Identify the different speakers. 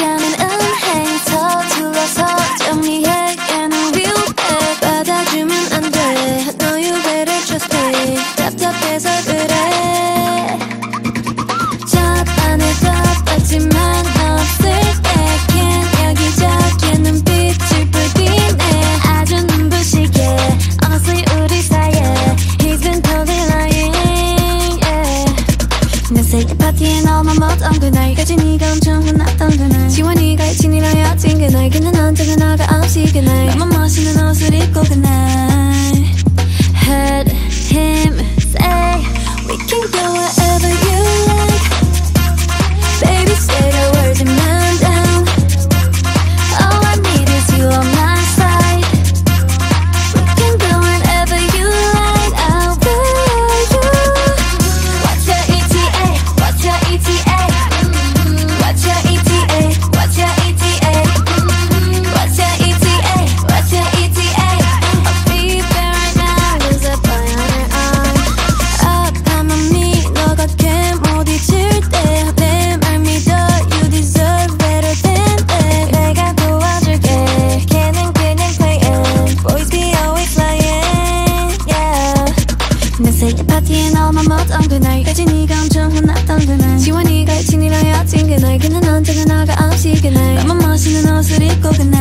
Speaker 1: 가는 은행 서툴러서 정리해 얘는 real bad 받아주면 안돼 No you better just pay 답답해서 그래 저 안에도 없지만 없을 때긴 여기저기 눈빛을 불빛내 아주 눈부시게 Honestly 우리 사이에 He's been totally lying yeah. 내 생일 파티에 너만 먹던 그날까지 네가 엄청 혼났던 그날 지원이가 친이랑 여친 그날 그는 언제나 너가 없이 그날 너만 멋있는 옷을 입고 그날 Heard him say We can go wherever you like Baby say the words and man down All I need is you on my side We can go wherever you like I'll be you What's your ETA? What's your ETA? What's your ETA? What's your ETA? What's your ETA? What's your ETA? I'll be there right now There's a boy on her arm 아파만 미 너가 꽤못 잊을 때 내 말 믿어 You deserve better than that 내가 도와줄게 걔는 그냥 playing Boys be always lying yeah. 내 생일 파티에 너만 먹던 그날까지 네가 엄청 혼났던 그날 지원이가 친이랑 여친 그날 그는 언제나 너가 없이 그날 너만 멋있는 옷을 입고 그날